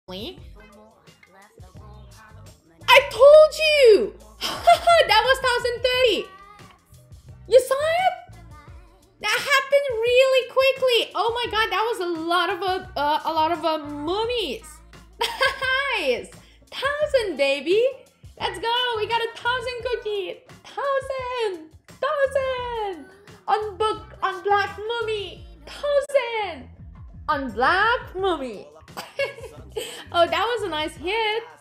I told you! That was 1030. You saw it? That happened really quickly. Oh my god, that was a lot of mummies. Nice. 1000, baby. Let's go. We got 1000 cookies. 1000. On black mummy. 1000. On black mummy. Oh, that was a nice hit.